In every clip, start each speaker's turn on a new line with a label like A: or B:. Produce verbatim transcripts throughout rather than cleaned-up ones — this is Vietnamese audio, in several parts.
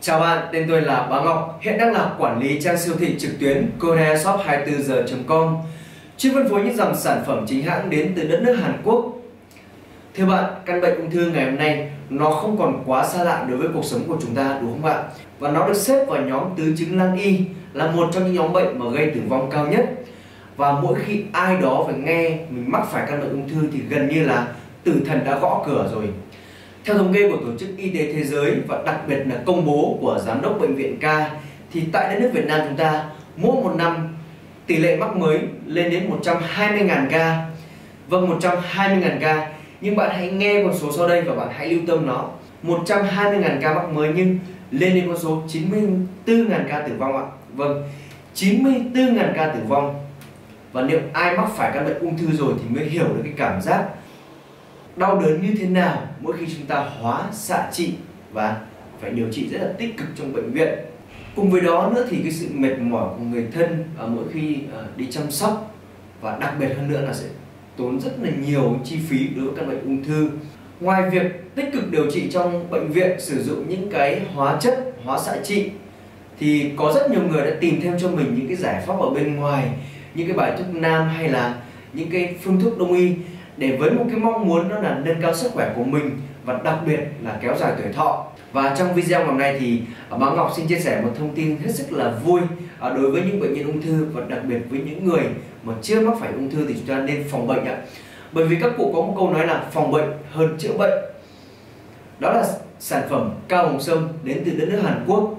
A: Chào bạn, tên tôi là Bá Ngọc, hiện đang là quản lý trang siêu thị trực tuyến Korea Shop hai mươi tư giờ chấm com, chuyên phân phối những dòng sản phẩm chính hãng đến từ đất nước Hàn Quốc. Thưa bạn, căn bệnh ung thư ngày hôm nay nó không còn quá xa lạ đối với cuộc sống của chúng ta, đúng không bạn? Và nó được xếp vào nhóm tứ chứng nan y, là một trong những nhóm bệnh mà gây tử vong cao nhất. Và mỗi khi ai đó phải nghe mình mắc phải căn bệnh ung thư thì gần như là tử thần đã gõ cửa rồi. Theo thống kê của Tổ chức Y tế Thế giới và đặc biệt là công bố của Giám đốc Bệnh viện K, thì tại đất nước Việt Nam chúng ta mỗi một năm tỷ lệ mắc mới lên đến một trăm hai mươi nghìn ca. Vâng, một trăm hai mươi nghìn ca. Nhưng bạn hãy nghe con số sau đây và bạn hãy lưu tâm nó. một trăm hai mươi nghìn ca mắc mới nhưng lên đến con số chín mươi tư nghìn ca tử vong ạ. Vâng, chín mươi tư nghìn ca tử vong. Và nếu ai mắc phải căn bệnh ung thư rồi thì mới hiểu được cái cảm giác đau đớn như thế nào mỗi khi chúng ta hóa xạ trị và phải điều trị rất là tích cực trong bệnh viện. Cùng với đó nữa thì cái sự mệt mỏi của người thân ở mỗi khi đi chăm sóc, và đặc biệt hơn nữa là sẽ tốn rất là nhiều chi phí đối với căn bệnh ung thư. Ngoài việc tích cực điều trị trong bệnh viện sử dụng những cái hóa chất hóa xạ trị thì có rất nhiều người đã tìm thêm cho mình những cái giải pháp ở bên ngoài, những cái bài thuốc nam hay là những cái phương thuốc đông y, để với một cái mong muốn đó là nâng cao sức khỏe của mình và đặc biệt là kéo dài tuổi thọ. Và trong video ngày hôm nay thì Bá Ngọc xin chia sẻ một thông tin hết sức là vui đối với những bệnh nhân ung thư, và đặc biệt với những người mà chưa mắc phải ung thư thì chúng ta nên phòng bệnh ạ. Bởi vì các cụ có một câu nói là phòng bệnh hơn chữa bệnh. Đó là sản phẩm cao hồng sâm đến từ đất nước Hàn Quốc.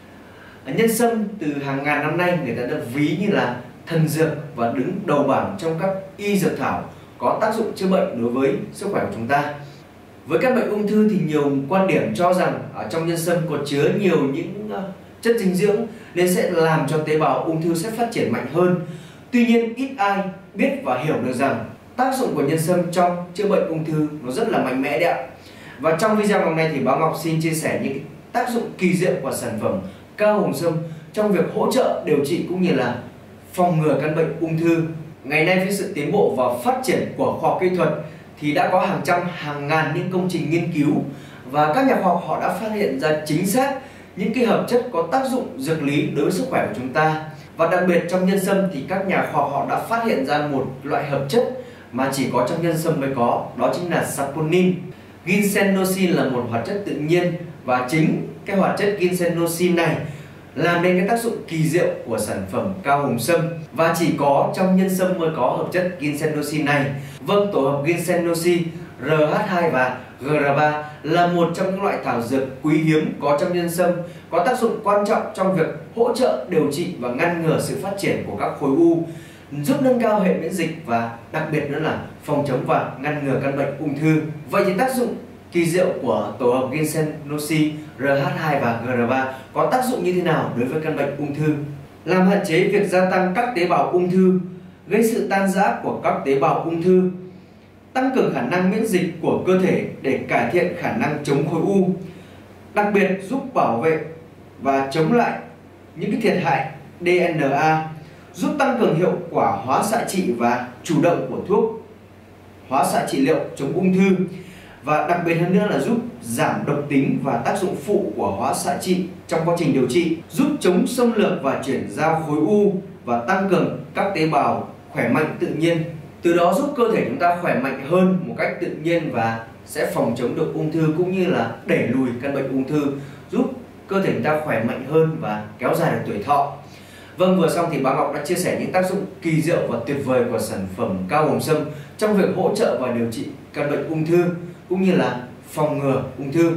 A: Nhân sâm từ hàng ngàn năm nay người ta đã ví như là thần dược và đứng đầu bảng trong các y dược thảo có tác dụng chữa bệnh đối với sức khỏe của chúng ta. Với các bệnh ung thư thì nhiều quan điểm cho rằng ở trong nhân sâm có chứa nhiều những chất dinh dưỡng nên sẽ làm cho tế bào ung thư sẽ phát triển mạnh hơn. Tuy nhiên ít ai biết và hiểu được rằng tác dụng của nhân sâm trong chữa bệnh ung thư nó rất là mạnh mẽ đấy ạ. Và trong video ngày hôm nay thì Bá Ngọc xin chia sẻ những tác dụng kỳ diệu của sản phẩm cao hồng sâm trong việc hỗ trợ điều trị cũng như là phòng ngừa căn bệnh ung thư. Ngày nay với sự tiến bộ và phát triển của khoa học kỹ thuật thì đã có hàng trăm hàng ngàn những công trình nghiên cứu, và các nhà khoa học họ đã phát hiện ra chính xác những cái hợp chất có tác dụng dược lý đối với sức khỏe của chúng ta. Và đặc biệt trong nhân sâm thì các nhà khoa học họ đã phát hiện ra một loại hợp chất mà chỉ có trong nhân sâm mới có, đó chính là saponin. Ginsennosin là một hoạt chất tự nhiên, và chính cái hoạt chất ginsennosin này làm nên cái tác dụng kỳ diệu của sản phẩm cao hồng sâm, và chỉ có trong nhân sâm mới có hợp chất ginsennosin này. Vâng, tổ hợp ginsennosin, R H hai và G R ba là một trong những loại thảo dược quý hiếm có trong nhân sâm, có tác dụng quan trọng trong việc hỗ trợ điều trị và ngăn ngừa sự phát triển của các khối u, giúp nâng cao hệ miễn dịch và đặc biệt nữa là phòng chống và ngăn ngừa căn bệnh ung thư. Vậy thì tác dụng kỳ diệu của tổ hợp ginsennosin, R H hai và G R ba có tác dụng như thế nào đối với căn bệnh ung thư? Làm hạn chế việc gia tăng các tế bào ung thư, gây sự tan rã của các tế bào ung thư, tăng cường khả năng miễn dịch của cơ thể để cải thiện khả năng chống khối u, đặc biệt giúp bảo vệ và chống lại những cái thiệt hại D N A, giúp tăng cường hiệu quả hóa xạ trị và chủ động của thuốc hóa xạ trị liệu chống ung thư, và đặc biệt hơn nữa là giúp giảm độc tính và tác dụng phụ của hóa xạ trị trong quá trình điều trị, giúp chống xâm lược và chuyển giao khối u, và tăng cường các tế bào khỏe mạnh tự nhiên. Từ đó giúp cơ thể chúng ta khỏe mạnh hơn một cách tự nhiên và sẽ phòng chống được ung thư cũng như là đẩy lùi căn bệnh ung thư, giúp cơ thể chúng ta khỏe mạnh hơn và kéo dài được tuổi thọ. Vâng, vừa xong thì Bá Ngọc đã chia sẻ những tác dụng kỳ diệu và tuyệt vời của sản phẩm cao hồng sâm trong việc hỗ trợ và điều trị căn bệnh ung thư cũng như là phòng ngừa ung thư.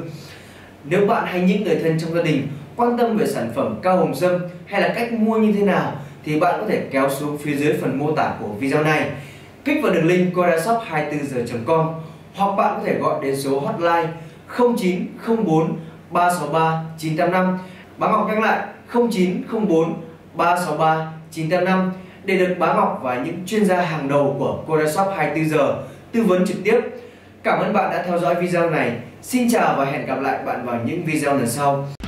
A: Nếu bạn hay những người thân trong gia đình quan tâm về sản phẩm cao hồng sâm hay là cách mua như thế nào thì bạn có thể kéo xuống phía dưới phần mô tả của video này, kích vào đường link Korea Shop hai mươi tư giờ chấm com, hoặc bạn có thể gọi đến số hotline không chín không bốn ba sáu ba chín tám năm. Bá Ngọc nhắc lại không chín không bốn ba sáu ba chín tám năm để được Bá Ngọc và những chuyên gia hàng đầu của Korea Shop hai mươi tư giờ tư vấn trực tiếp. Cảm ơn bạn đã theo dõi video này. Xin chào và hẹn gặp lại bạn vào những video lần sau.